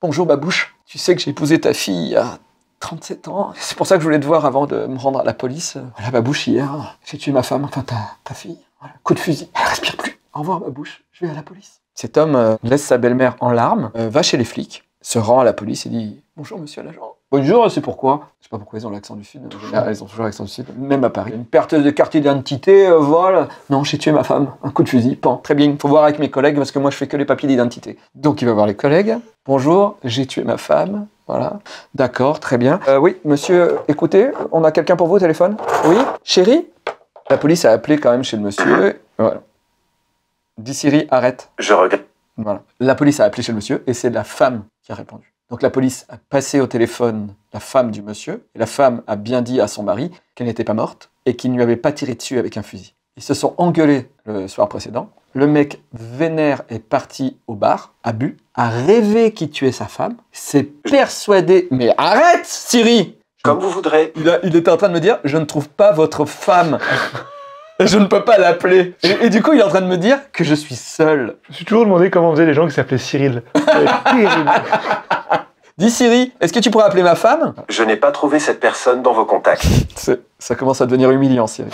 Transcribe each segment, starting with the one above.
Bonjour Babouche, tu sais que j'ai épousé ta fille il y a 37 ans. C'est pour ça que je voulais te voir avant de me rendre à la police. Voilà Babouche, hier, j'ai tué ma femme, enfin ta fille. Voilà. Coup de fusil, elle respire plus. Au revoir Babouche, je vais à la police. Cet homme laisse sa belle-mère en larmes, va chez les flics, se rend à la police et dit « Bonjour monsieur l'agent ». « Bonjour, c'est pourquoi ?» Je sais pas pourquoi ils ont l'accent du Sud, en général, ils ont toujours l'accent du Sud, même à Paris. Une perte de carte d'identité, voilà. Non, j'ai tué ma femme, un coup de fusil, pan. Très bien, il faut voir avec mes collègues parce que moi je fais que les papiers d'identité. Donc il va voir les collègues. « Bonjour, j'ai tué ma femme. » Voilà. D'accord, très bien. Oui, monsieur, écoutez, on a quelqu'un pour vous au téléphone ? Oui ? Chérie ? La police a appelé quand même chez le monsieur. Voilà. Dis Siri, arrête. Je regrette. Voilà. La police a appelé chez le monsieur et c'est la femme qui a répondu. Donc la police a passé au téléphone la femme du monsieur et la femme a bien dit à son mari qu'elle n'était pas morte et qu'il ne lui avait pas tiré dessus avec un fusil. Ils se sont engueulés le soir précédent. Le mec vénère est parti au bar, a bu, a rêvé qu'il tuait sa femme, s'est persuadé... Mais arrête, Siri ! Comme vous voudrez. Il était en train de me dire « Je ne trouve pas votre femme ». Je ne peux pas l'appeler. Et du coup, il est en train de me dire que je suis seul. Je me suis toujours demandé comment faisaient les gens qui s'appelaient Cyril. Terrible. Dis Siri, est-ce que tu pourrais appeler ma femme ? Je n'ai pas trouvé cette personne dans vos contacts. Ça commence à devenir humiliant, Siri.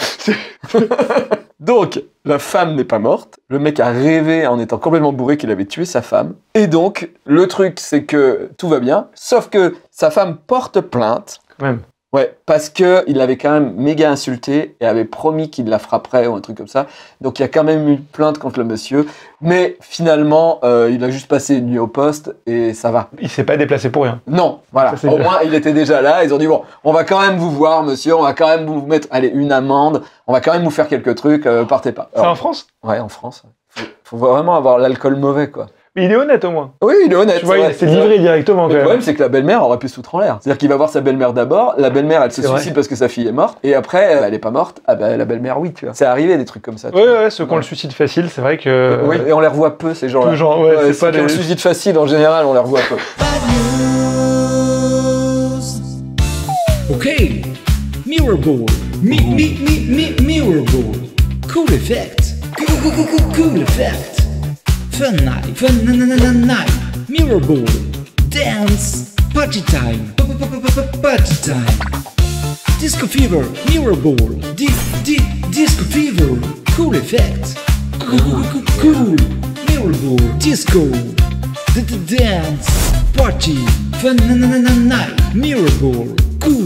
Donc, la femme n'est pas morte. Le mec a rêvé en étant complètement bourré qu'il avait tué sa femme. Et donc, le truc, c'est que tout va bien. Sauf que sa femme porte plainte. Quand même. Ouais, parce que il l'avait quand même méga insulté et avait promis qu'il la frapperait ou un truc comme ça. Donc il y a quand même eu une plainte contre le monsieur. Mais finalement, il a juste passé une nuit au poste et ça va. Il s'est pas déplacé pour rien. Non, voilà. Ça, au moins, il était déjà là. Ils ont dit, bon, on va quand même vous voir, monsieur. On va quand même vous mettre, allez, une amende. On va quand même vous faire quelques trucs. Partez pas. C'est en France ? Ouais, en France. Faut vraiment avoir l'alcool mauvais, quoi. Mais il est honnête au moins. Oui, il est honnête. Tu vois, il s'est livré directement. Le problème, c'est que la belle-mère aurait pu se foutre en l'air. C'est-à-dire qu'il va voir sa belle-mère d'abord, la belle-mère, elle se suicide parce que sa fille est morte, et après, elle est pas morte, ah ben la belle-mère, oui, tu vois. C'est arrivé des trucs comme ça. Ouais, ceux qui ont le suicide facile, c'est vrai que... Oui, et on les revoit peu, ces gens-là. Peu genre, ouais, c'est pas des... Le suicide facile, en général, on les revoit peu. Ok, Mirrorball. Mirrorball. Cool effect. Cool effect. Fun night. Night. Mirrorball. Dance. Party time. Party time. Disco fever. Mirrorball. Disco fever. Cool effect. Cool. Mirrorball. Disco. Dance. Party. Fun night. Mirrorball. Cool.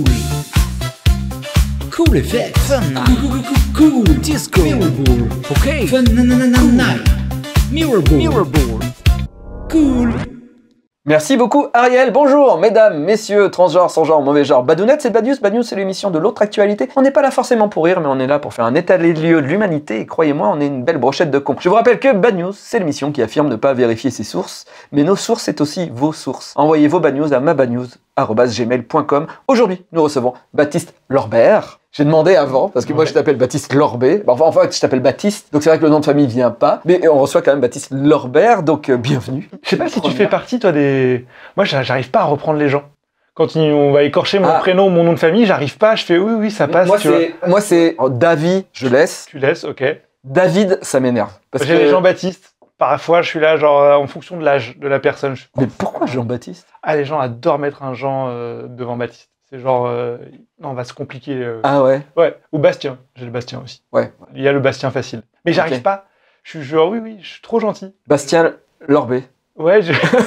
Cool effect. Fun night. Cool. Disco. Mirrorball. Ok. Fun night. Mirrorball. Cool. Merci beaucoup Ariel, bonjour mesdames, messieurs, transgenres, sans genre, mauvais genre, Badounette, c'est Bad News. Bad News, c'est l'émission de l'autre actualité. On n'est pas là forcément pour rire, mais on est là pour faire un état des lieux de l'humanité, et croyez-moi, on est une belle brochette de cons. Je vous rappelle que Bad News, c'est l'émission qui affirme ne pas vérifier ses sources, mais nos sources, c'est aussi vos sources. Envoyez vos Bad News à mabadnews@gmail.com. Aujourd'hui, nous recevons Baptiste Lorbert. J'ai demandé avant, parce que moi je t'appelle Baptiste Lorbet. Enfin, en fait, je t'appelle Baptiste, donc c'est vrai que le nom de famille vient pas. Mais on reçoit quand même Baptiste Lorbert, donc bienvenue. Je sais pas si tu fais partie, toi, des... Moi, j'arrive pas à reprendre les gens. Quand on va écorcher mon prénom, mon nom de famille, j'arrive pas, je fais oui, ça passe. Moi, c'est David, je laisse. Tu laisses, ok. David, ça m'énerve. J'ai les Jean-Baptiste. Parfois, je suis là, genre, en fonction de l'âge de la personne. Mais pourquoi Jean-Baptiste ? Ah, les gens adorent mettre un Jean devant Baptiste. C'est genre, non, on va se compliquer. Ah ouais ? Ouais, ou Bastien. J'ai le Bastien aussi. Ouais. Il y a le Bastien facile. Mais j'arrive pas. Je suis genre, oui, je suis trop gentil. Bastien Lorbet. Ouais,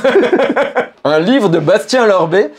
Un livre de Bastien Lorbet.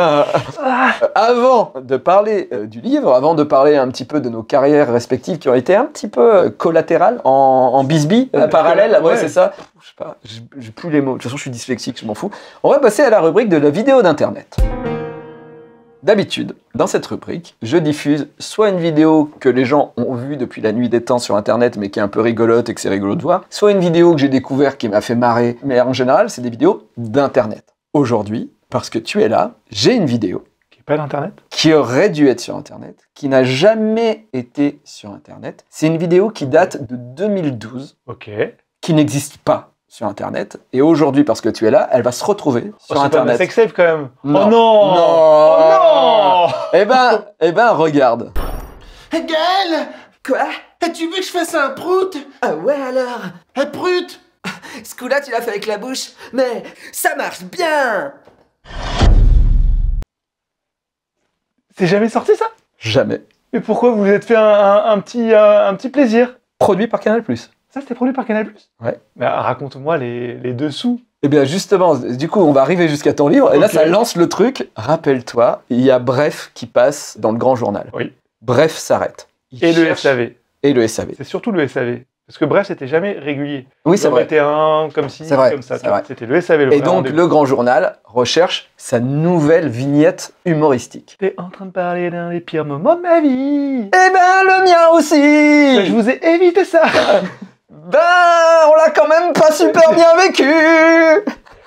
Avant de parler du livre, avant de parler un petit peu de nos carrières respectives qui ont été un petit peu collatérales, en bisbis, parallèle, ouais, c'est ça. Je sais pas, j'ai plus les mots. De toute façon, je suis dyslexique, je m'en fous. On va passer à la rubrique de la vidéo d'internet. D'habitude, dans cette rubrique, je diffuse soit une vidéo que les gens ont vue depuis la nuit des temps sur internet mais qui est un peu rigolote et que c'est rigolo de voir, soit une vidéo que j'ai découverte qui m'a fait marrer, mais en général, c'est des vidéos d'internet. Aujourd'hui, parce que tu es là, j'ai une vidéo qui est pas d'internet, qui aurait dû être sur internet, qui n'a jamais été sur internet. C'est une vidéo qui date de 2012, qui n'existe pas sur internet, et aujourd'hui, parce que tu es là, elle va se retrouver sur internet. C'est pas sextape quand même. Non. Oh non. Oh non. Eh ben, regarde. Gaël. Quoi? Tu veux que je fasse un prout? Ah ouais alors? Un prout? Ce coup-là, tu l'as fait avec la bouche, mais ça marche bien. C'est jamais sorti ça? Jamais. Mais pourquoi vous vous êtes fait un petit plaisir? Produit par Canal+. Ça, c'était produit par Canal+. Ouais. Mais raconte-moi les dessous. Eh bien justement, du coup, on va arriver jusqu'à ton livre, et là, ça lance le truc. Rappelle-toi, il y a Bref qui passe dans le grand journal. Oui. Bref s'arrête. Et le SAV. Et le SAV. C'est surtout le SAV. Parce que Bref, c'était jamais régulier. Oui, c'est vrai. C'était un comme ci, C'est vrai, comme ça. c'est vrai. C'était le SAV. Et donc, le grand journal recherche sa nouvelle vignette humoristique. T'es en train de parler d'un des pires moments de ma vie. Eh ben, le mien aussi. Je vous ai évité ça. Ben, on l'a quand même pas super bien vécu.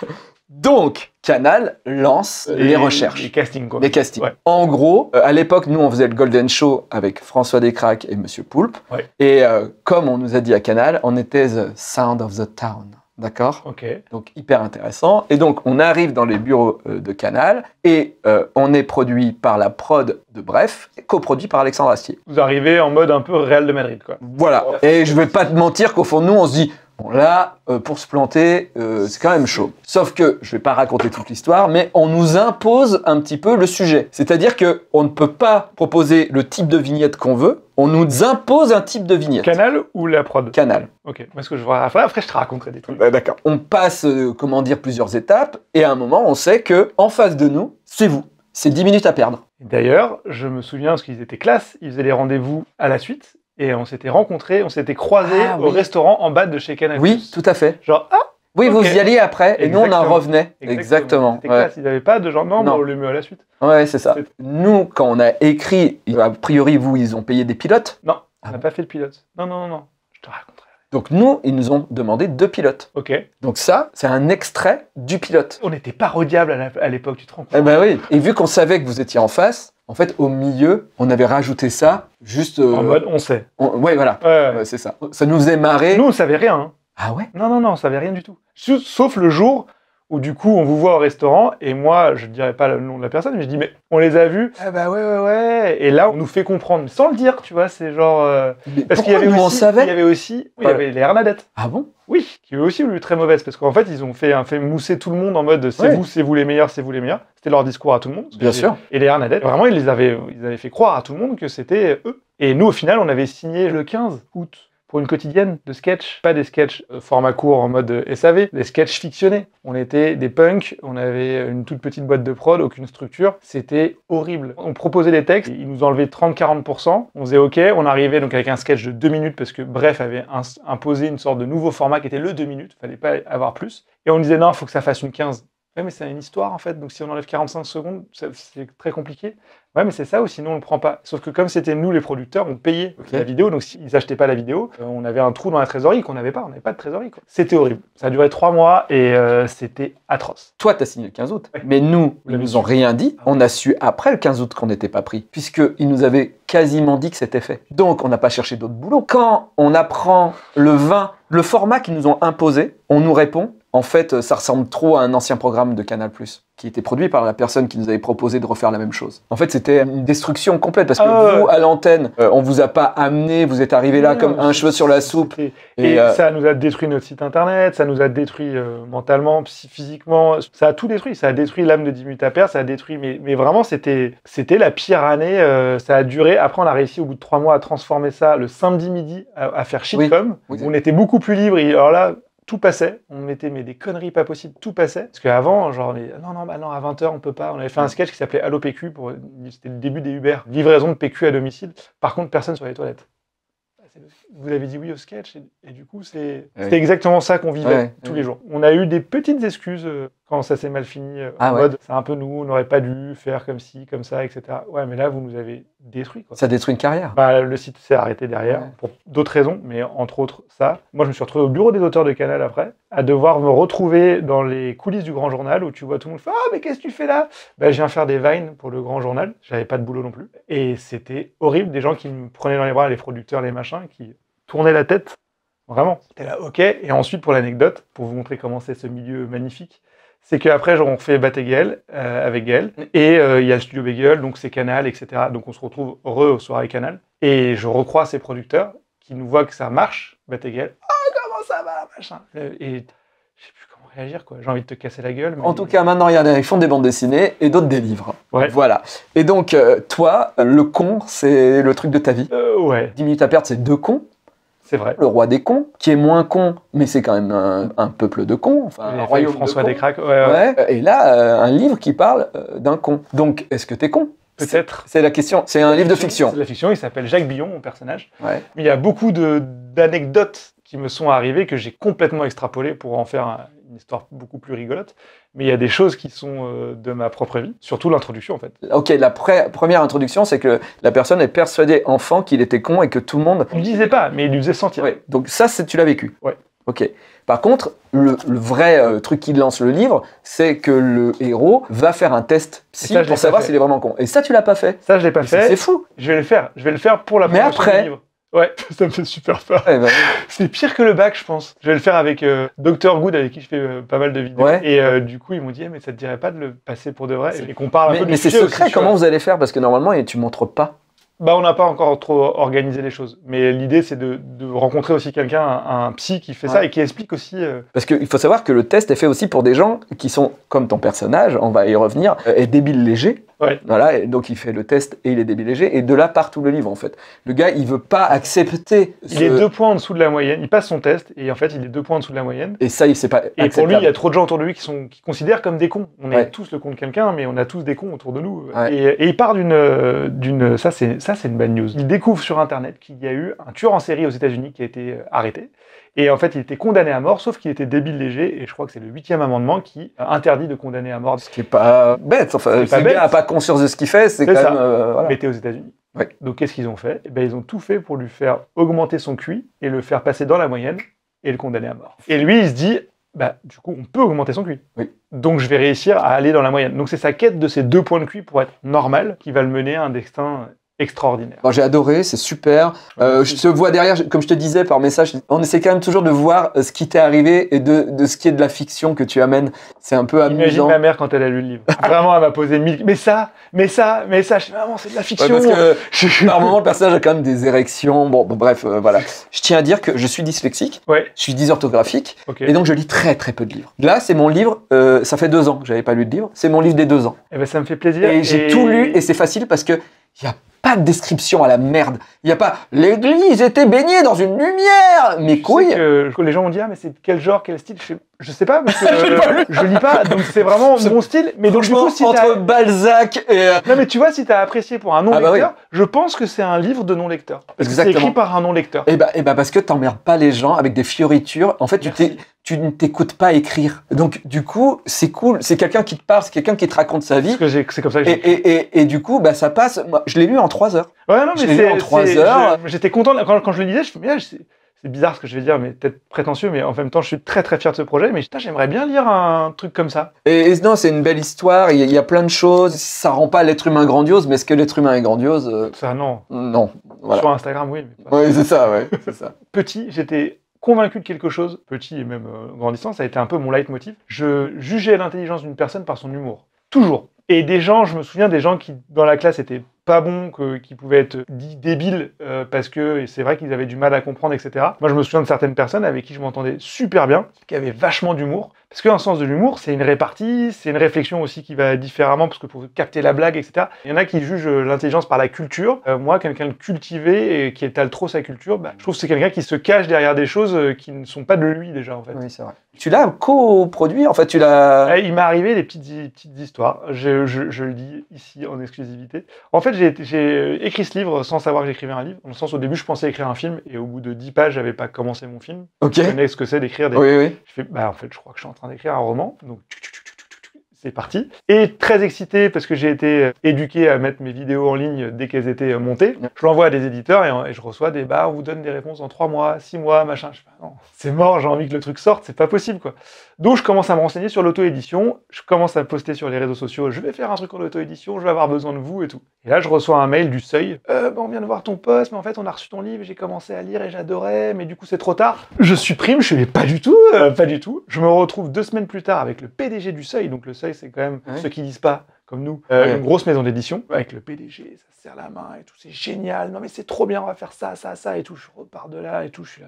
Donc, Canal lance les recherches. Les castings, quoi. Les castings. Ouais. En gros, à l'époque, nous, on faisait le Golden Show avec François Descraques et Monsieur Poulpe. Ouais. Et comme on nous a dit à Canal, on était the sound of the town. D'accord? Ok. Donc, hyper intéressant. Et donc, on arrive dans les bureaux de Canal et on est produit par la prod de Bref, coproduit par Alexandre Astier. Vous arrivez en mode un peu Real de Madrid, quoi. Voilà. Et je vais pas te mentir qu'au fond de nous, on se dit, bon là, pour se planter, c'est quand même chaud. Sauf que, je vais pas raconter toute l'histoire, mais on nous impose un petit peu le sujet. C'est-à-dire que on ne peut pas proposer le type de vignette qu'on veut, on nous impose un type de vignette. Canal ou la prod? Canal. Ok. Parce que je vois après, je te raconterai des trucs. D'accord. On passe, comment dire, plusieurs étapes, et à un moment, on sait que en face de nous, c'est vous. C'est 10 minutes à perdre. D'ailleurs, je me souviens, parce qu'ils étaient classe, ils faisaient les rendez-vous à la suite, et on s'était rencontrés, on s'était croisés au restaurant en bas de chez Canal+. Oui, tout à fait. Genre, oui, ok. vous y alliez après, et nous, on en revenait. Exactement. C'était classe, ils n'avaient pas de genre, non, Non. on le met à la suite. Ouais, c'est ça. Nous, quand on a écrit, a priori, vous, ils ont payé des pilotes. Non, on Ah n'a bon pas fait le pilote. Non, je te raconterai. Donc nous, ils nous ont demandé 2 pilotes. Ok. Donc ça, c'est un extrait du pilote. On était parodiables à l'époque, tu te rends compte? Eh ben oui. Et vu qu'on savait que vous étiez en face, en fait, au milieu, on avait rajouté ça, juste... En mode, on sait. Ouais, voilà. Ouais. Ouais, c'est ça. Ça nous faisait marrer. Nous, on savait rien. Hein. Ah ouais? Non, on savait rien du tout. Sauf le jour où du coup on vous voit au restaurant et moi je ne dirais pas le nom de la personne mais je dis mais on les a vus. Ah bah ouais. Et là on nous fait comprendre sans le dire, tu vois, c'est genre parce qu'il y avait on savait. Il y avait Ouais. les Hernadettes. Ah bon? Oui, qui eux aussi ont eu très mauvaise parce qu'en fait ils ont fait mousser tout le monde en mode c'est vous les meilleurs, c'est vous les meilleurs. C'était leur discours à tout le monde. Bien sûr. Et les Hernadettes, vraiment ils avaient fait croire à tout le monde que c'était eux. Et nous au final on avait signé le 15 août. Pour une quotidienne de sketch, pas des sketchs format court en mode SAV, des sketchs fictionnés. On était des punks, on avait une toute petite boîte de prod, aucune structure, c'était horrible. On proposait des textes, ils nous enlevaient 30-40%, on faisait OK, on arrivait donc avec un sketch de 2 minutes parce que Bref avait imposé une sorte de nouveau format qui était le 2 minutes, fallait pas avoir plus. Et on disait non, il faut que ça fasse une 15. Ouais, mais c'est une histoire en fait, donc si on enlève 45 secondes, c'est très compliqué. Ouais, mais c'est ça ou sinon on le prend pas. Sauf que comme c'était nous les producteurs, on payait la vidéo, donc s'ils achetaient pas la vidéo, on avait un trou dans la trésorerie qu'on n'avait pas, on n'avait pas de trésorerie. Quoi. C'était horrible. Ça a duré 3 mois et c'était atroce. Toi, t'as signé le 15 août, Ouais. mais nous, ils nous ont rien dit. On a su après le 15 août qu'on n'était pas pris, puisqu'ils nous avaient quasiment dit que c'était fait. Donc, on n'a pas cherché d'autres boulots. Quand on apprend le format qu'ils nous ont imposé, on nous répond, en fait, ça ressemble trop à un ancien programme de Canal+, qui était produit par la personne qui nous avait proposé de refaire la même chose. En fait, c'était une destruction complète, parce que vous, à l'antenne, on vous a pas amené, vous êtes arrivé là comme un cheveu sur la soupe. Et ça nous a détruit notre site internet, ça nous a détruit mentalement, physiquement, ça a tout détruit. Ça a détruit l'âme de 10 minutes à perdre, ça a détruit, mais vraiment, c'était la pire année. Ça a duré. Après, on a réussi au bout de 3 mois à transformer ça le samedi midi à faire shitcom. Oui. On était beaucoup plus libre. Et alors là, tout passait, on mettait des conneries pas possibles, tout passait. Parce qu'avant, genre, non, à 20h, on peut pas. On avait fait un sketch qui s'appelait Allo PQ, c'était le début des Uber, livraison de PQ à domicile. Par contre, personne sur les toilettes. Vous avez dit oui au sketch, et du coup, c'était exactement ça qu'on vivait tous les jours. On a eu des petites excuses quand ça s'est mal fini, en mode, c'est un peu nous, on n'aurait pas dû faire comme ci, comme ça, etc. Ouais, mais là, vous nous avez détruit. Quoi. Ça détruit une carrière. Bah, le site s'est arrêté derrière, pour d'autres raisons, mais entre autres ça. Moi, je me suis retrouvé au bureau des auteurs de Canal après, à devoir me retrouver dans les coulisses du Grand Journal, où tu vois tout le monde faire « Ah, mais qu'est-ce que tu fais là ?» Bah, je viens faire des vines pour le Grand Journal, j'avais pas de boulot non plus. Et c'était horrible, des gens qui me prenaient dans les bras, les producteurs, les machins, qui tournaient la tête, vraiment. C'était là, ok. Et ensuite, pour l'anecdote, pour vous montrer comment c'est ce milieu magnifique, c'est qu'après, on fait Bat et Gaël avec Gaël, et il y a le studio Bagel, donc c'est Canal, etc. Donc on se retrouve aux soirées Canal, et je recroise ces producteurs qui nous voient que ça marche, Bat et Gaël. « Oh, comment ça va ?» machin. Et je sais plus comment réagir, quoi. J'ai envie de te casser la gueule. Mais... En tout cas, maintenant, il y en a qui font des bandes dessinées et d'autres des livres. Ouais. Voilà. Et donc, toi, le con, c'est le truc de ta vie. Ouais, 10 minutes à perdre, c'est 2 cons. c'est vrai. Le roi des cons, qui est moins con, mais c'est quand même un peuple de cons. Enfin, Il un a royaume fallu François de cons. Descraques. Ouais. Ouais. Et là, un livre qui parle d'un con. Donc, est-ce que t'es con? Peut-être. C'est la question. C'est un livre de fiction. C'est de la fiction, il s'appelle Jacques Billon, mon personnage. Ouais. Mais il y a beaucoup d'anecdotes qui me sont arrivées que j'ai complètement extrapolées pour en faire une histoire beaucoup plus rigolote. Mais il y a des choses qui sont de ma propre vie, surtout l'introduction en fait. Ok, la première introduction, c'est que la personne est persuadée enfant qu'il était con et que tout le monde... Il ne disait pas, mais il lui faisait sentir. Ouais. Donc ça, tu l'as vécu. Ouais. Ok. Par contre, le vrai truc qui lance le livre, c'est que le héros va faire un test psy ça, je l'ai pour savoir pas fait. s'il est vraiment con. Et ça, tu l'as pas fait. Ça, je l'ai pas Mais fait. C'est fou. Je vais le faire. Je vais le faire pour la Mais promotion après- du livre. Ouais, ça me fait super peur. Ouais, bah, C'est pire que le bac, je pense. Je vais le faire avec Dr Good, avec qui je fais pas mal de vidéos. Ouais. Et du coup, ils m'ont dit, mais ça te dirait pas de le passer pour de vrai et qu'on parle un peu mais du c'est sujet secret, aussi, tu comment vois. vous allez faire? Parce que normalement, tu montres pas. Bah, on n'a pas encore trop organisé les choses. Mais l'idée, c'est de rencontrer aussi quelqu'un, un psy qui fait ça Ouais. et qui explique aussi. Parce qu'il faut savoir que le test est fait aussi pour des gens qui sont, comme ton personnage, on va y revenir, est débile léger. Ouais. Voilà, et donc il fait le test et il est débile léger. Et de là part tout le livre, en fait. Le gars, il veut pas accepter Il est 2 points en dessous de la moyenne. Il passe son test et en fait, il est 2 points en dessous de la moyenne. Et ça, il sait pas Et pour lui, il y acceptable. a trop de gens autour de lui qui considèrent comme des cons. On est Ouais. tous le con de quelqu'un, mais on a tous des cons autour de nous. Ouais. Et il part d'une... Ça, c'est une bad news. Il découvre sur Internet qu'il y a eu un tueur en série aux États-Unis qui a été arrêté. Et en fait, il était condamné à mort, sauf qu'il était débile léger. Et je crois que c'est le 8e amendement qui interdit de condamner à mort. Ce qui est pas bête. Enfin, C'est si pas le bête. gars a pas conscience de ce qu'il fait, c'est C'est quand ça. même... voilà. Mais t'es aux États-Unis. Ouais. Donc, qu'est-ce qu'ils ont fait? Eh ben, ils ont tout fait pour lui faire augmenter son QI et le faire passer dans la moyenne et le condamner à mort. Et lui, il se dit, bah, du coup, on peut augmenter son QI. Oui. Donc, je vais réussir à aller dans la moyenne. Donc, c'est sa quête de ces 2 points de QI pour être normal qui va le mener à un destin extraordinaire. Bon, j'ai adoré, c'est super. Je te vois derrière, comme je te disais par message, on essaie quand même toujours de voir ce qui t'est arrivé et de ce qui est de la fiction que tu amènes. C'est un peu Imagine amusant. ma mère quand elle a lu le livre. Vraiment, elle m'a posé 1000... Mais ça. Je dis, maman, c'est de la Ouais, fiction. parce que par moment, le personnage a quand même des érections. Bon, bref, voilà. Je tiens à dire que je suis dyslexique, Ouais, je suis dysorthographique, ok. et donc je lis très très peu de livres. Là, c'est mon livre, ça fait 2 ans que j'avais pas lu de livre, c'est mon livre des 2 ans. Eh ben, ça me fait plaisir. Et j'ai tout lu, et c'est facile parce que y a pas de description à la merde. Il n'y a pas « l'église était baignée dans une lumière !» Mes Je sais couilles. que les gens m'ont dit, ah, mais c'est quel genre, quel style? Je sais pas, parce que je lis pas, donc c'est vraiment mon style. Mais donc, du Franchement, coup, si entre Balzac et... non, mais tu vois, si t'as apprécié pour un non-lecteur, Ah bah je pense que c'est un livre de non-lecteur. Parce que c'est Exactement. écrit par un non-lecteur. Eh ben parce que t'emmerdes pas les gens avec des fioritures. En fait, Merci. tu ne t'écoutes pas écrire. Donc, du coup, c'est cool. C'est quelqu'un qui te parle, c'est quelqu'un qui te raconte sa vie. Parce que c'est comme ça que j'ai... Et du coup, bah, ça passe. Moi, je l'ai lu en 3 heures. Ouais, non, je mais l'ai lu en 3 heures. J'étais content, quand je le lisais, je me disais, ah, c'est bizarre ce que je vais dire, mais peut-être prétentieux, mais en même temps, je suis très très fier de ce projet, mais putain, j'aimerais bien lire un truc comme ça. Et non, c'est une belle histoire. Il y a plein de choses. Ça rend pas l'être humain grandiose, mais est-ce que l'être humain est grandiose? Ça, non. Non. Voilà. Sur Instagram, oui, mais pas. Oui, c'est ça, ouais. C'est ça. Petit, j'étais convaincu de quelque chose, petit et même grandissant, ça a été un peu mon leitmotiv. Je jugeais l'intelligence d'une personne par son humour. Toujours. Et des gens, je me souviens des gens qui, dans la classe, étaient pas bons, qui pouvaient être dits débiles parce que c'est vrai qu'ils avaient du mal à comprendre, etc. Moi, je me souviens de certaines personnes avec qui je m'entendais super bien, qui avaient vachement d'humour. Parce qu'un sens de l'humour, c'est une répartie, c'est une réflexion aussi qui va différemment, parce que pour capter la blague, etc. Il y en a qui jugent l'intelligence par la culture. Moi, quelqu'un de cultivé et qui étale trop sa culture, bah, je trouve que c'est quelqu'un qui se cache derrière des choses qui ne sont pas de lui déjà, en fait. Oui, c'est vrai. Tu l'as coproduit, en fait, tu l'as... Il m'est arrivé des petites histoires. Je le dis ici en exclusivité. En fait, j'ai écrit ce livre sans savoir que j'écrivais un livre. Dans le sens, au début, je pensais écrire un film, et au bout de 10 pages, j'avais pas commencé mon film. Ok. Je connais ce que c'est d'écrire des... Oui, oui. Je fais, bah, en fait, je crois que je suis en train d'écrire un roman. Donc, c'est parti. Et très excité parce que j'ai été éduqué à mettre mes vidéos en ligne dès qu'elles étaient montées. Je l'envoie à des éditeurs et je reçois des on vous donne des réponses en 3 mois, 6 mois, machin. Je fais, non, c'est mort, j'ai envie que le truc sorte, c'est pas possible, quoi. Donc, je commence à me renseigner sur l'auto-édition. Je commence à poster sur les réseaux sociaux. Je vais faire un truc en auto-édition, je vais avoir besoin de vous et tout. Et là, je reçois un mail du Seuil. On vient de voir ton post, mais en fait, on a reçu ton livre et j'ai commencé à lire et j'adorais, mais du coup, c'est trop tard. Je supprime, je fais, pas du tout, pas du tout. Je me retrouve 2 semaines plus tard avec le PDG du Seuil. Donc, le Seuil, c'est quand même ceux qui lisent pas, comme nous, une grosse maison d'édition. Avec le PDG, ça se serre la main et tout, c'est génial. Non, mais c'est trop bien, on va faire ça, ça, ça et tout. Je repars de là et tout, je suis là. Mais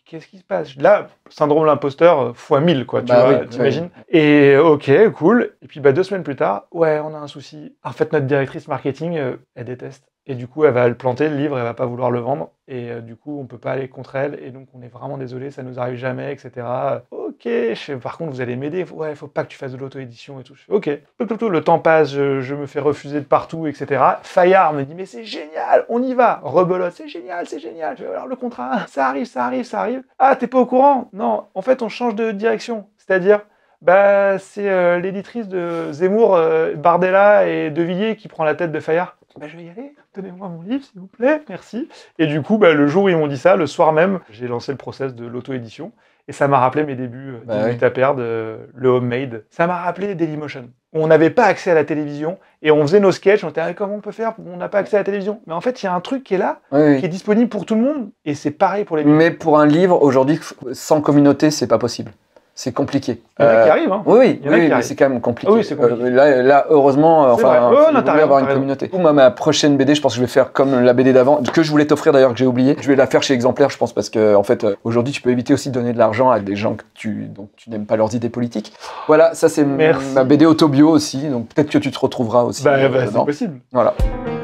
qu'est-ce qui se passe? Là, syndrome de l'imposteur fois 1000, quoi, tu Bah vois, oui, t'imagines? Et ok, cool. Et puis 2 semaines plus tard, ouais, on a un souci. En fait, notre directrice marketing, elle déteste. Et du coup, elle va le planter, le livre, elle va pas vouloir le vendre. Et du coup, on peut pas aller contre elle. Et donc, on est vraiment désolé, ça nous arrive jamais, etc. Ok, je fais, par contre, vous allez m'aider. Ouais, faut pas que tu fasses de l'auto-édition et tout. Je fais, ok. Le temps passe, je me fais refuser de partout, etc. Fayard me dit, mais c'est génial, on y va. Rebelote, c'est génial, c'est génial. Je fais, alors, le contrat, ça arrive, ça arrive, ça arrive. Ah, t'es pas au courant? Non, en fait, on change de direction. C'est-à-dire, bah, c'est l'éditrice de Zemmour, Bardella et De Villiers qui prend la tête de Fayard. Bah, je vais y aller, donnez-moi mon livre, s'il vous plaît, merci. Et du coup, le jour où ils m'ont dit ça, le soir même, j'ai lancé le process de l'auto-édition. Et ça m'a rappelé mes débuts d'Inut à perdre, le homemade. Ça m'a rappelé Dailymotion. On n'avait pas accès à la télévision et on faisait nos sketchs. On était ah, comment on peut faire? On n'a pas accès à la télévision. Mais en fait, il y a un truc qui est là, qui est disponible pour tout le monde. Et c'est pareil pour les livres. Mais pour un livre, aujourd'hui, sans communauté, c'est pas possible. C'est compliqué. Il y en a qui arrivent, hein. Oui, Il y en a qui mais arrivent. c'est quand même compliqué. Ah oui, c'est compliqué. Là, heureusement, enfin, vrai. il vaut mieux avoir une communauté. Moi, ma prochaine BD, je pense que je vais faire comme la BD d'avant, que je voulais t'offrir d'ailleurs, que j'ai oublié. Je vais la faire chez Exemplaire, je pense, parce que en fait, aujourd'hui, tu peux éviter aussi de donner de l'argent à des gens dont tu n'aimes pas leurs idées politiques. Voilà, ça c'est ma BD autobio aussi, donc peut-être que tu te retrouveras aussi. C'est possible. Voilà.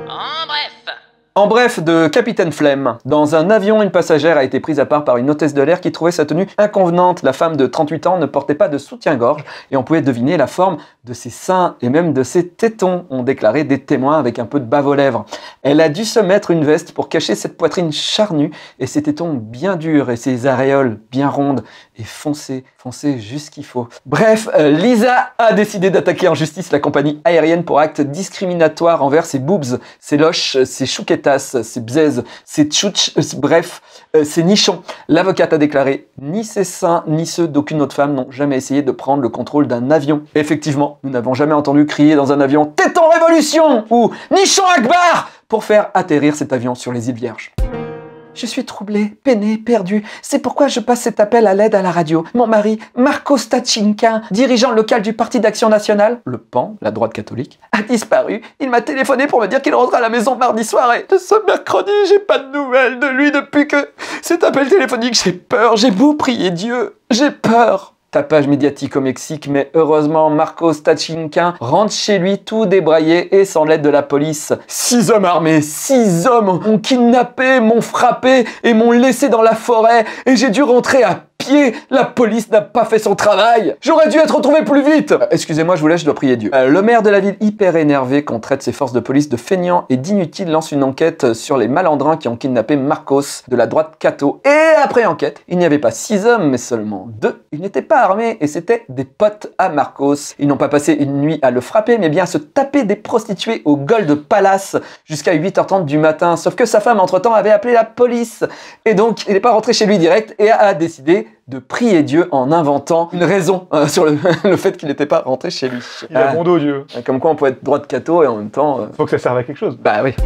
En bref, de Capitaine Flemme. Dans un avion, une passagère a été prise à part par une hôtesse de l'air qui trouvait sa tenue inconvenante. La femme de 38 ans ne portait pas de soutien-gorge et on pouvait deviner la forme de ses seins et même de ses tétons, ont déclaré des témoins avec un peu de bave aux lèvres. Elle a dû se mettre une veste pour cacher cette poitrine charnue et ses tétons bien durs et ses aréoles bien rondes et foncées jusqu'il faut. Bref, Lisa a décidé d'attaquer en justice la compagnie aérienne pour actes discriminatoires envers ses boobs, ses loches, ses chouquetas, ses bzaises, ses tchouch, bref, ses nichons. L'avocate a déclaré « Ni ses seins, ni ceux d'aucune autre femme n'ont jamais essayé de prendre le contrôle d'un avion. » Effectivement, nous n'avons jamais entendu crier dans un avion « Téton révolution !» ou « Nichon Akbar !» pour faire atterrir cet avion sur les îles Vierges. Je suis troublée, peinée, perdue. C'est pourquoi je passe cet appel à l'aide à la radio. Mon mari, Marco Stachinka, dirigeant local du Parti d'Action Nationale, le PAN, la droite catholique, a disparu. Il m'a téléphoné pour me dire qu'il rendra à la maison mardi soir et de ce mercredi, j'ai pas de nouvelles de lui depuis que cet appel téléphonique. J'ai peur, j'ai beau prier Dieu, j'ai peur. Tapage médiatique au Mexique, mais heureusement, Marco Stachinka rentre chez lui tout débraillé et sans l'aide de la police. 6 hommes armés, 6 hommes m'ont kidnappé, m'ont frappé et m'ont laissé dans la forêt et j'ai dû rentrer à pied. La police n'a pas fait son travail. J'aurais dû être retrouvé plus vite. Excusez-moi, je vous laisse, je dois prier Dieu. Le maire de la ville, hyper énervé qu'on traite ses forces de police de feignants et d'inutiles, lance une enquête sur les malandrins qui ont kidnappé Marcos de la droite catho. Et après enquête, il n'y avait pas 6 hommes, mais seulement 2. Ils n'étaient pas armés et c'était des potes à Marcos. Ils n'ont pas passé une nuit à le frapper, mais bien à se taper des prostituées au Gold Palace jusqu'à 8h30 du matin. Sauf que sa femme, entre-temps, avait appelé la police. Et donc, il n'est pas rentré chez lui direct et a décidé de prier Dieu en inventant une raison sur le fait qu'il n'était pas rentré chez lui. Il a bon dos, Dieu. Comme quoi on peut être droite catho et en même temps... Faut que ça serve à quelque chose. Bah oui.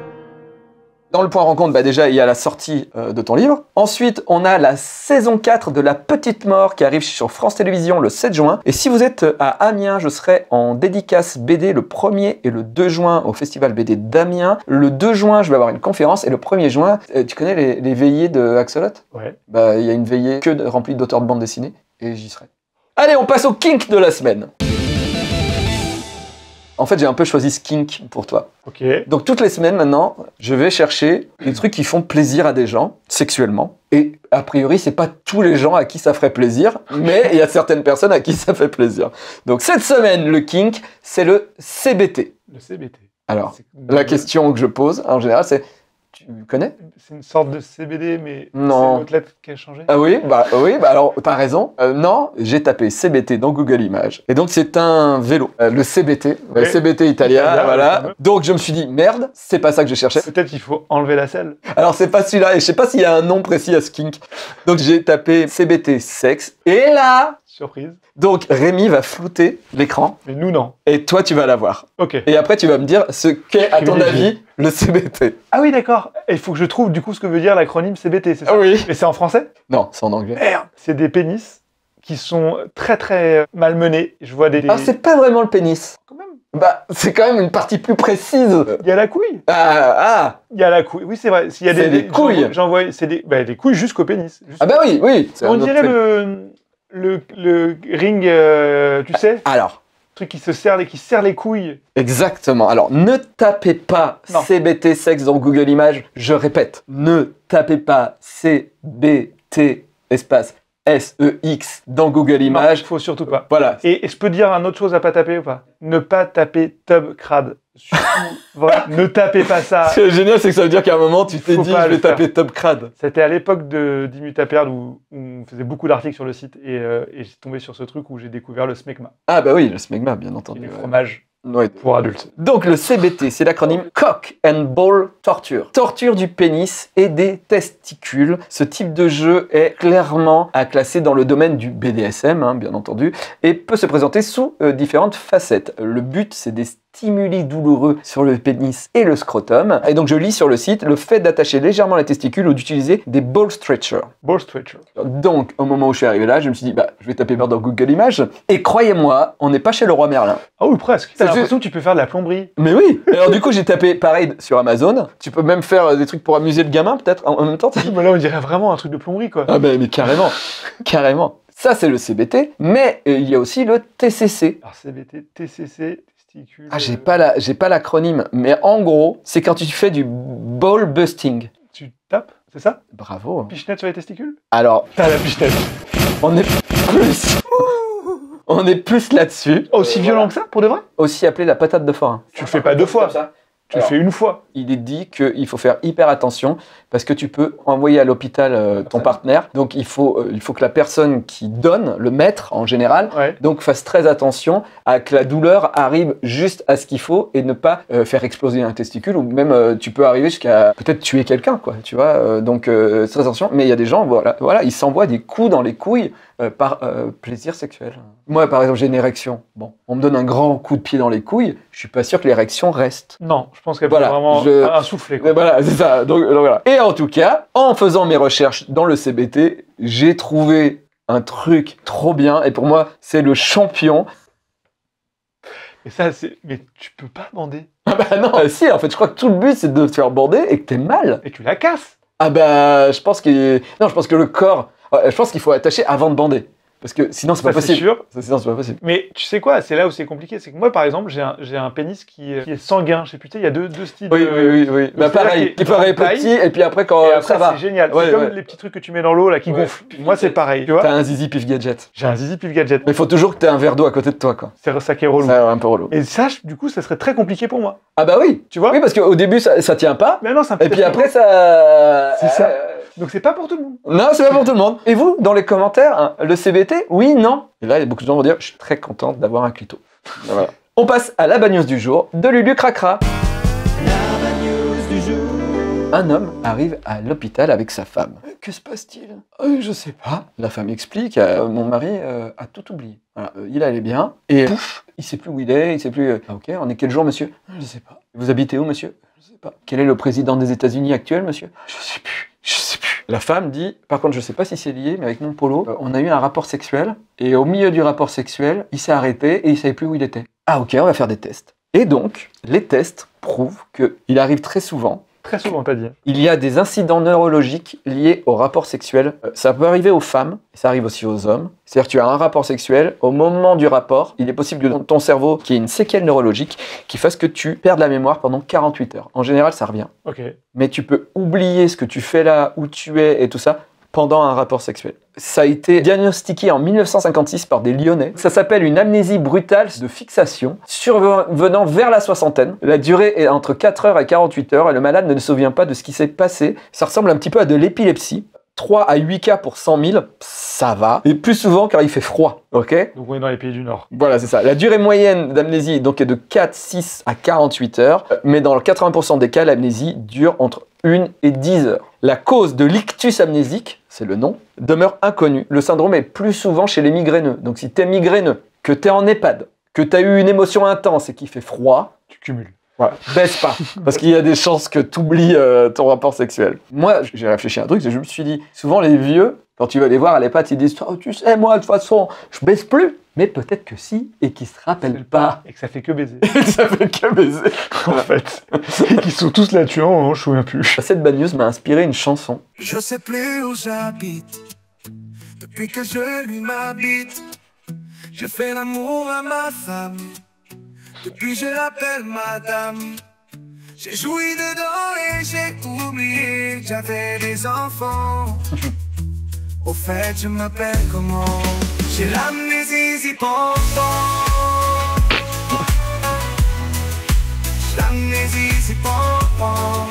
Dans le point rencontre, déjà, il y a la sortie de ton livre. Ensuite, on a la saison 4 de La Petite Mort qui arrive sur France Télévisions le 7 juin. Et si vous êtes à Amiens, je serai en dédicace BD le 1er et le 2 juin au Festival BD d'Amiens. Le 2 juin, je vais avoir une conférence. Et le 1er juin, tu connais les veillées de Axolot? Ouais. Bah, il y a une veillée remplie d'auteurs de bande dessinée. Et j'y serai. Allez, on passe au kink de la semaine. En fait, j'ai un peu choisi ce kink pour toi. Ok. Donc, toutes les semaines, maintenant, je vais chercher des trucs qui font plaisir à des gens, sexuellement. Et, a priori, c'est pas tous les gens à qui ça ferait plaisir, mais il y a certaines personnes à qui ça fait plaisir. Donc, cette semaine, le kink, c'est le CBT. Le CBT. Alors, la question que je pose, en général, c'est... Tu connais? C'est une sorte de CBD, mais non. c'est l'autre lettre qui a changé. Ah oui, bah alors t'as raison. Non, j'ai tapé CBT dans Google Images. Et donc c'est un vélo. Le CBT, Ouais. CBT italien, Italien, voilà. ouais. Donc je me suis dit, merde, c'est pas ça que je cherchais. Peut-être qu'il faut enlever la selle. Alors c'est pas celui-là, et je sais pas s'il y a un nom précis à ce kink. Donc j'ai tapé CBT sexe, et là... Surprise. Donc Rémi va flouter l'écran, Mais nous, non. et toi tu vas l'avoir. Ok. Et après tu vas me dire ce qu'est, à ton Privilégié. avis, le CBT. Ah oui, d'accord. Il faut que je trouve du coup ce que veut dire l'acronyme CBT, c'est ça? Ah oui. Mais c'est en français? Non, c'est en anglais. Merde. C'est des pénis qui sont très très malmenés. Je vois des... Alors c'est pas vraiment le pénis. Quand même. Bah, c'est quand même une partie plus précise. Il y a la couille. Ah, Il y a la couille. Oui, c'est vrai. S'il y a C'est des couilles. J'envoie, c'est des couilles jusqu'au pénis. ah bah oui, oui. c'est On un autre dirait truc. le ring, tu sais, Alors, truc qui serre les couilles. exactement. Alors, ne tapez pas Non. CBT sexe dans Google Images. Je répète, ne tapez pas CBT espace SEX dans Google Images. Non, faut surtout pas. Voilà. Et je peux dire une autre chose à pas taper ou pas? Ne pas taper tub crade. Surtout, voilà, ne tapez pas ça. Ce qui est génial, c'est que ça veut dire qu'à un moment, tu t'es Faut dit, pas je le vais taper top crade. C'était à l'époque d'Immutaperd où on faisait beaucoup d'articles sur le site et j'ai tombé sur ce truc où j'ai découvert le smegma, Ah bah oui, le smegma, bien qui est entendu. du ouais. fromage Ouais. pour adultes. Donc le CBT, c'est l'acronyme Cock and Ball Torture. Torture du pénis et des testicules. Ce type de jeu est clairement à classer dans le domaine du BDSM, hein, bien entendu, et peut se présenter sous différentes facettes. Le but, c'est des stimuli douloureux sur le pénis et le scrotum. Et donc je lis sur le site le fait d'attacher légèrement les testicules ou d'utiliser des ball stretchers. Ball stretcher. Donc au moment où je suis arrivé là, je me suis dit, bah, je vais taper dans Google Images. Et croyez-moi, on n'est pas chez le roi Merlin. Ah oui, presque. C'est T'as l'impression que tu peux faire de la plomberie. Mais oui. Alors du coup, j'ai tapé pareil sur Amazon. Tu peux même faire des trucs pour amuser le gamin, peut-être en même temps. Mais là, on dirait vraiment un truc de plomberie, quoi. Ah ben mais carrément, carrément. Ça c'est le CBT, mais il y a aussi le TCC. Alors CBT, TCC, testicules. Ah j'ai pas l'acronyme, mais en gros, c'est quand tu fais du ball busting. Tu tapes, c'est ça? Bravo. Pichenette sur les testicules? Alors, T'as la pichenette. on est plus, on est plus là-dessus. Aussi violent que ça, pour de vrai? Aussi appelé la patate de forain. Tu le fais pas deux fois. Tu le Alors, fais une fois. Il est dit qu'il faut faire hyper attention parce que tu peux envoyer à l'hôpital ton partenaire. Donc il faut que la personne qui donne, le maître en général, Ouais. donc fasse très attention à que la douleur arrive juste à ce qu'il faut et ne pas faire exploser un testicule ou même tu peux arriver jusqu'à peut-être tuer quelqu'un, quoi. Tu vois, donc très attention. Mais il y a des gens, voilà, ils s'envoient des coups dans les couilles par plaisir sexuel. Moi, par exemple, j'ai une érection. Bon, on me donne un grand coup de pied dans les couilles. Je suis pas sûr que l'érection reste. Non, je pense qu'elle Voilà, peut vraiment un soufflet, Mais quoi. voilà, c'est ça. Donc, voilà. Et en tout cas, en faisant mes recherches dans le CBT, j'ai trouvé un truc trop bien. Et pour moi, c'est le champion. Et ça, mais tu peux pas bander. Ah bah non, si, en fait, je crois que tout le but, c'est de te faire bander et que t'es mal. Et tu la casses. Ah bah, je pense que le corps... Je pense qu'il faut attacher avant de bander. Parce que sinon, c'est pas Ça, c'est possible. sûr. Sinon, c'est pas possible. Mais tu sais quoi, c'est là où c'est compliqué. C'est que moi, par exemple, j'ai un pénis qui est sanguin. Je sais plus, tu sais, il y a deux styles. Oui. Bah c'est-à-dire pareil, qu'il il paraît taille, petit et puis après, quand Et après, ça va. c'est génial. Ouais, C'est comme ouais. les petits trucs que tu mets dans l'eau là qui Ouais. gonflent. Moi, c'est pareil. Tu vois, T'as un zizi pif gadget. j'ai un zizi pif gadget. Mais il faut toujours que t'aies un verre d'eau à côté de toi, quoi. C'est ça qui est relou. C'est un peu relou. Et ça, du coup, ça serait très compliqué pour moi. Ah bah oui. Tu vois? Oui, parce qu'au début, ça tient pas. Mais non, c'est un Et peu puis après, ça... C'est ça. Donc c'est pas pour tout le monde. Non, c'est pas pour tout le monde. Et vous, dans les commentaires, hein, le CBT, oui, non. Et là, il y a beaucoup de gens qui vont dire, je suis très contente d'avoir un clito. Voilà. On passe à la bagneuse du jour de Lulu Cracra. Un homme arrive à l'hôpital avec sa femme. Que se passe-t-il? Je sais pas. La femme explique, mon mari a tout oublié. Voilà, il allait bien, et pouf, il sait plus où il est, il sait plus... Ah, ok, on est quel jour, monsieur? Je sais pas. Vous habitez où, monsieur? Je sais pas. Quel est le président des États-Unis actuel, monsieur? Je sais plus. Je sais plus. La femme dit, par contre, je sais pas si c'est lié, mais avec mon polo, on a eu un rapport sexuel, et au milieu du rapport sexuel, il s'est arrêté et il savait plus où il était. Ah ok, on va faire des tests. Et donc, les tests prouvent qu'il arrive très souvent. Très souvent, t'as dit. Il y a des incidents neurologiques liés au rapport sexuel. Ça peut arriver aux femmes, et ça arrive aussi aux hommes. C'est-à-dire que tu as un rapport sexuel, au moment du rapport, il est possible que dans ton cerveau, qu'il y ait une séquelle neurologique qui fasse que tu perdes la mémoire pendant 48 heures. En général, ça revient. Ok. Mais tu peux oublier ce que tu fais là, où tu es et tout ça, pendant un rapport sexuel. Ça a été diagnostiqué en 1956 par des Lyonnais. Ça s'appelle une amnésie brutale de fixation, survenant vers la soixantaine. La durée est entre 4 heures et 48 heures et le malade ne se souvient pas de ce qui s'est passé. Ça ressemble un petit peu à de l'épilepsie. 3 à 8 cas pour 100 000, ça va. Et plus souvent car il fait froid, ok? Donc on est dans les pays du Nord. Voilà, c'est ça. La durée moyenne d'amnésie donc, est de 4, 6 à 48 heures, mais dans 80% des cas, l'amnésie dure entre 1 et 10 heures. La cause de l'ictus amnésique, c'est le nom, demeure inconnue. Le syndrome est plus souvent chez les migraineux. Donc si t'es migraineux, que t'es en EHPAD, que t'as eu une émotion intense et qu'il fait froid, Tu cumules. voilà, baisse pas, parce qu'il y a des chances que t'oublies ton rapport sexuel. Moi, j'ai réfléchi à un truc, je me suis dit, souvent les vieux, quand tu vas les voir à l'EHPAD, ils disent « Oh, tu sais, moi, de toute façon, je baisse plus ». mais peut-être que si, et qui se rappellent pas. Et que ça fait que baiser. Ça fait que baiser. En fait. Et qu'ils sont tous là-dessus, je me souviens plus. Cette bad news m'a inspiré une chanson. Je sais plus où j'habite, depuis que je lui m'habite. Je fais l'amour à ma femme, depuis je l'appelle madame. J'ai joui dedans et j'ai oublié que j'avais des enfants. Au fait, je m'appelle comment? J'ai l'amnésie pompon. L'amnésie pompon.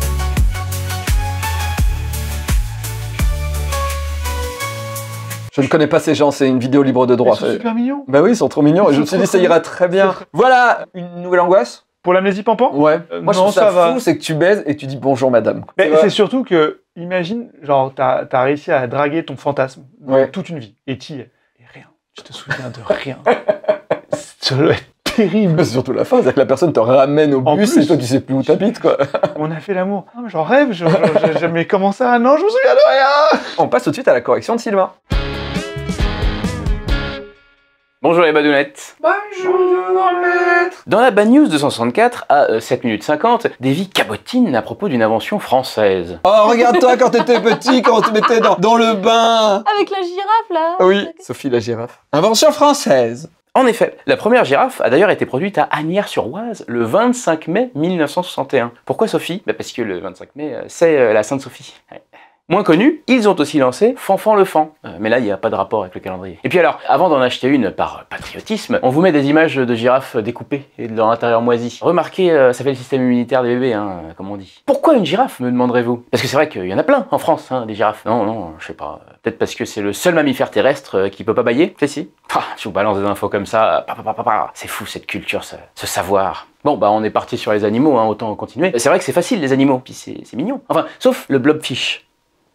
Je ne connais pas ces gens, c'est une vidéo libre de droit. Ils sont super mignons. Bah oui, ils sont trop mignons, et je me suis dit ça ira très bien. Voilà, une nouvelle angoisse. Pour l'amnésie pampan? Ouais. Moi je non, trouve ça ça va. fou, c'est que tu baises et tu dis bonjour madame. Mais c'est surtout que, imagine, genre, t'as réussi à draguer ton fantasme toute une vie. Et t'y es. Et rien. Tu te souviens de rien. Ça doit être terrible. C'est surtout la fin, c'est que la personne te ramène au En bus plus. et toi tu sais plus où t'habites quoi. On a fait l'amour. Non, mais j'en rêve. Mais comment ça? Non, je me souviens de rien. On passe tout de suite à la correction de Sylvain. Bonjour les badounettes. Bonjour maître. Dans la Bad News 264, à 7 minutes 50, Davy cabotine à propos d'une invention française. Oh regarde-toi quand t'étais petit, quand on te mettait dans le bain. Avec la girafe, là. Oui, Sophie la girafe. Invention française. En effet, la première girafe a d'ailleurs été produite à Asnières-sur-Oise le 25 mai 1961. Pourquoi Sophie? Parce que le 25 mai, c'est la Sainte-Sophie. Ouais. Moins connu, ils ont aussi lancé Fanfan le Fan. Mais là, il n'y a pas de rapport avec le calendrier. Et puis alors, avant d'en acheter une par patriotisme, on vous met des images de girafes découpées et de leur intérieur moisi. Remarquez, ça fait le système immunitaire des bébés, comme on dit. Pourquoi une girafe, me demanderez-vous? Parce que c'est vrai qu'il y en a plein en France, des girafes. Non, je sais pas. Peut-être parce que c'est le seul mammifère terrestre qui peut pas bâiller. Si. Je vous balance des infos comme ça. C'est fou cette culture, ce savoir. Bon, on est parti sur les animaux, autant continuer. C'est vrai que c'est facile, les animaux, puis c'est mignon. Enfin, sauf le blobfish.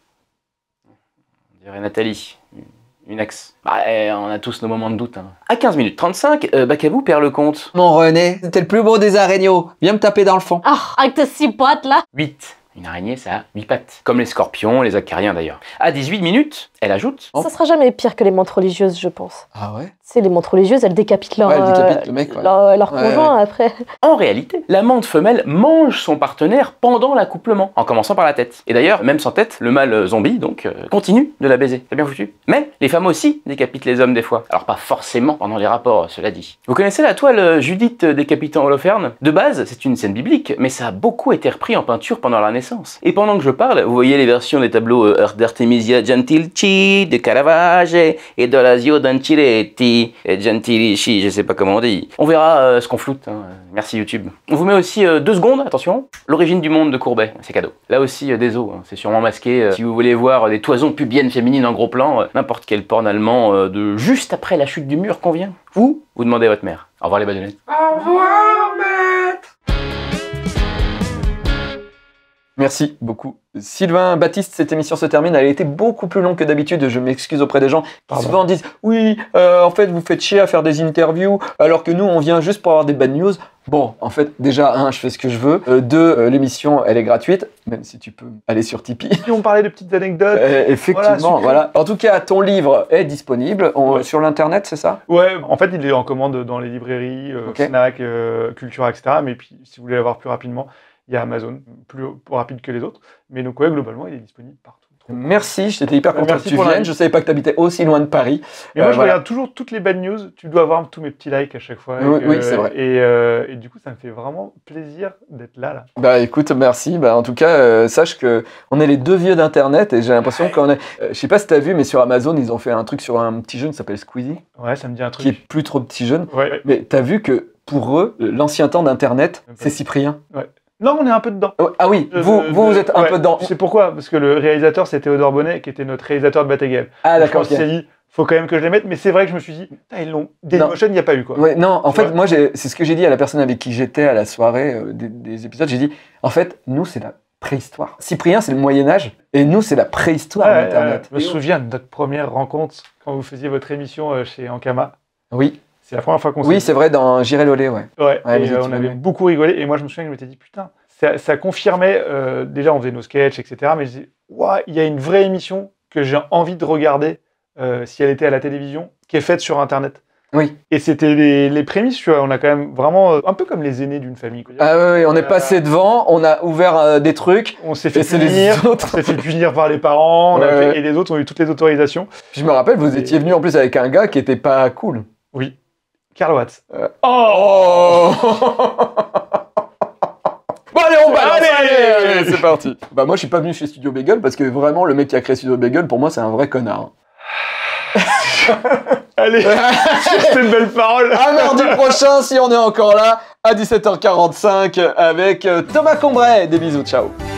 On dirait Nathalie, une ex. On a tous nos moments de doute. À 15 minutes 35, Bacabou perd le compte. Mon René, c'était le plus beau des araignées. Viens me taper dans le fond. Ah, avec tes 6 potes, là. 8. Une araignée, ça a 8 pattes. Comme les scorpions, les acariens d'ailleurs. À 18 minutes, elle ajoute... Ça sera jamais pire que les montres religieuses, je pense. Ah ouais? C'est les montres religieuses, elles décapitent leur, elle décapite le mec, leur conjoint après. En réalité, la mante femelle mange son partenaire pendant l'accouplement, en commençant par la tête. Et d'ailleurs, même sans tête, le mâle zombie, donc, continue de la baiser. C'est bien foutu. Mais les femmes aussi décapitent les hommes des fois. Alors pas forcément pendant les rapports, cela dit. Vous connaissez la toile Judith décapitant Holoferne? De base, c'est une scène biblique, mais ça a beaucoup été repris en peinture pendant la Renaissance. Et pendant que je parle, vous voyez les versions des tableaux d'Artemisia Gentilci, de Caravage et de Lasio d'Anciletti. Et Gentilici, je sais pas comment on dit. On verra ce qu'on floute. Merci YouTube. On vous met aussi 2 secondes, attention. L'origine du monde de Courbet, c'est cadeau. Là aussi des os, c'est sûrement masqué. Si vous voulez voir des toisons pubiennes féminines en gros plan, n'importe quel porn allemand de juste après la chute du mur convient. Vous demandez à votre mère. Au revoir les badounettes. Au revoir maître. Merci beaucoup. Sylvain Baptiste, cette émission se termine. Elle a été beaucoup plus longue que d'habitude. Je m'excuse auprès des gens qui souvent disent « Oui, en fait, vous faites chier à faire des interviews, alors que nous, on vient juste pour avoir des bad news. » Bon, en fait, déjà, 1, je fais ce que je veux. 2, l'émission, elle est gratuite, même si tu peux aller sur Tipeee. Si on parlait de petites anecdotes. Effectivement, voilà. En tout cas, ton livre est disponible sur l'internet, c'est ça? Ouais, en fait, il est en commande dans les librairies, Fnac, Cultura, etc. Mais puis, si vous voulez l'avoir plus rapidement, il y a Amazon, plus rapide que les autres. Mais donc, ouais, globalement, il est disponible partout. Merci, j'étais hyper content que tu viennes. Je savais pas que tu habitais aussi loin de Paris. Mais moi, je regarde toujours toutes les bad news. Tu dois avoir tous mes petits likes à chaque fois. Oui, c'est vrai. Et du coup, ça me fait vraiment plaisir d'être là. Bah écoute, merci. En tout cas, sache que on est les 2 vieux d'internet et j'ai l'impression qu'on est. Je sais pas si t'as vu, mais sur Amazon, ils ont fait un truc sur un petit jeune qui s'appelle Squeezie. Ouais, ça me dit un truc. Qui est plus trop petit jeune. Ouais. Mais t'as vu que pour eux, l'ancien temps d'internet, c'est Cyprien. Ouais. Non, on est un peu dedans. Ah oui, vous êtes un peu dedans. C'est pourquoi? Parce que le réalisateur, c'est Théodore Bonnet, qui était notre réalisateur de Batagel. Ah d'accord. Je me suis dit, faut quand même que je les mette, mais c'est vrai que je me suis dit, ils l'ont. Dailymotion, il n'y a pas eu quoi. Ouais, non, en fait, moi, c'est ce que j'ai dit à la personne avec qui j'étais à la soirée des épisodes. J'ai dit, en fait, nous, c'est la préhistoire. Cyprien, c'est le Moyen-Âge, et nous, c'est la préhistoire d'Internet. Je me souviens de notre première rencontre quand vous faisiez votre émission chez Ankama. Oui. C'est la première fois qu'on s'est Oui, c'est vrai, dans J'irai Lolé, ouais. Ouais, et on avait beaucoup rigolé, et moi, je me souviens que je m'étais dit, putain. Ça confirmait, déjà on faisait nos sketchs, etc. Mais je disais, ouais, il y a une vraie émission que j'ai envie de regarder si elle était à la télévision, qui est faite sur Internet. Oui. Et c'était les prémices, tu vois. On a quand même vraiment un peu comme les aînés d'une famille. Quoi. Ah oui, on est passé devant, on a ouvert des trucs. On s'est fait Et c'est punir, les autres. on s'est fait punir par les parents, et les autres ont eu toutes les autorisations. Puis je me rappelle, vous étiez venu en plus avec un gars qui était pas cool. Oui. Karl Watts. Oh Bon allez, on balance, allez, c'est parti. Bah moi je suis pas venu chez Studio Bagel parce que vraiment le mec qui a créé Studio Bagel pour moi c'est un vrai connard. Allez, c'est une belle parole. À mardi prochain si on est encore là à 17h45 avec Thomas Combray. Des bisous, ciao.